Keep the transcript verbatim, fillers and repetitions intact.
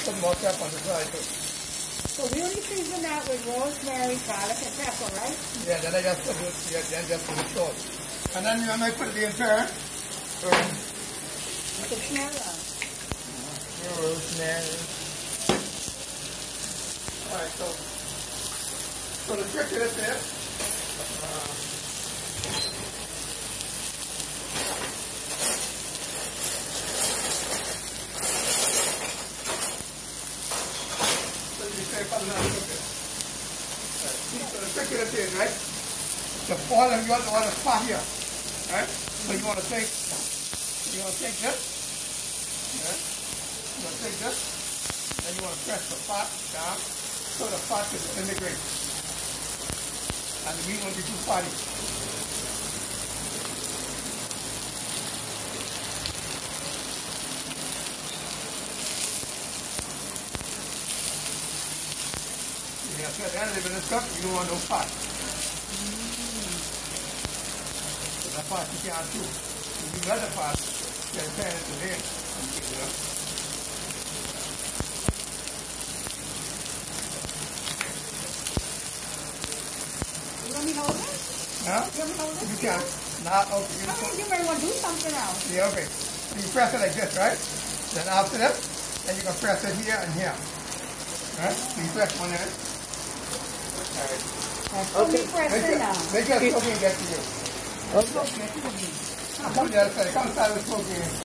put more pepper on the side too. So we only season that with rosemary, garlic, and pepper, right? Yeah, then I just put it, yeah, then just put the salt. And then when I put it in turn, um, You can smell that. rosemary. Alright, so, so the trick to this is, uh, so you say, put it on the cooker. So the trick to this is, right, the oil, you want the oil spot here, right? So you want to take, you want to take this, right? You want to take this, and you want to press the pot down so the pot is in the grate. And the meat won't be too fatty. You know, so at the end of this cup, you don't want no pot. So that pot you can't chew. If you got the pot, you can turn it to there and pick it up. You want me to hold it? Huh? You want me to hold it? You can. Now, okay. You, Oh, you might want to do something else. yeah, okay. So you press it like this, right? Then after that, then you can press it here and here. Right? So you press one end. Alright. Okay. Press Make it sure, now. make sure smoking gets to you. Okay. Come to the other side. Come start with smoking.